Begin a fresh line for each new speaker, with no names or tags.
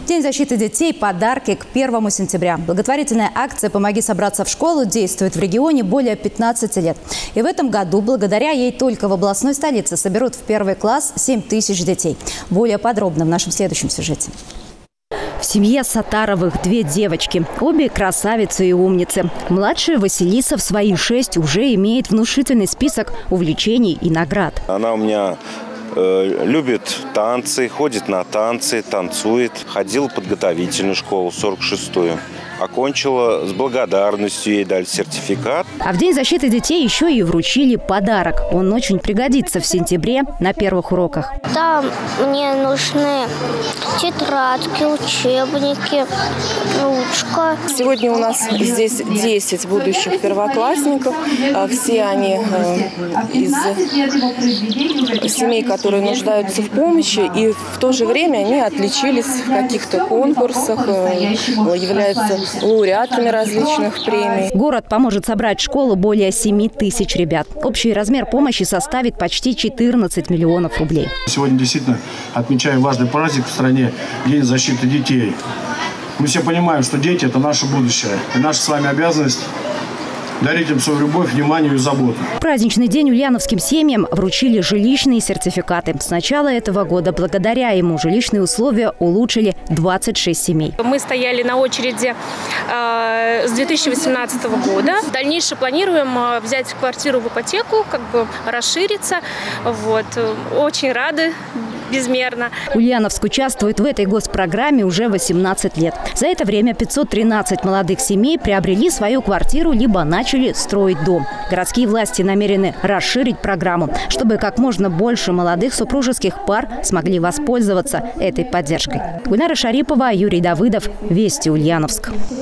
День защиты детей – подарки к 1 сентября. Благотворительная акция «Помоги собраться в школу» действует в регионе более 15 лет. И в этом году благодаря ей только в областной столице соберут в 1 класс 7 тысяч детей. Более подробно в нашем следующем сюжете. В семье Сатаровых 2 девочки. Обе красавицы и умницы. Младшая Василиса в свои 6 уже имеет внушительный список увлечений и наград.
Она у меня любит танцы, ходит на танцы, танцует. Ходила в подготовительную школу, 46-ю. Окончила с благодарностью, ей дали сертификат.
А в День защиты детей еще и вручили подарок. Он очень пригодится в сентябре на первых уроках.
Там мне нужны тетрадки, учебники, ручка.
Сегодня у нас здесь 10 будущих первоклассников. Все они из семей, которые нуждаются в помощи. И в то же время они отличились в каких-то конкурсах, являются лауреатами различных премий.
Город поможет собрать в школу более 7 тысяч ребят. Общий размер помощи составит почти 14 миллионов рублей.
Сегодня действительно отмечаем важный праздник в стране – День защиты детей. Мы все понимаем, что дети – это наше будущее. И наша с вами обязанность – дарить им свою любовь, внимание и заботу.
В праздничный день ульяновским семьям вручили жилищные сертификаты. С начала этого года благодаря ему жилищные условия улучшили 26 семей.
Мы стояли на очереди с 2018 года. Дальнейшее планируем взять квартиру в ипотеку, расшириться. Очень рады. Безмерно.
Ульяновск участвует в этой госпрограмме уже 18 лет. За это время 513 молодых семей приобрели свою квартиру либо начали строить дом. Городские власти намерены расширить программу, чтобы как можно больше молодых супружеских пар смогли воспользоваться этой поддержкой. Гульнара Шарипова, Юрий Давыдов. Вести Ульяновск.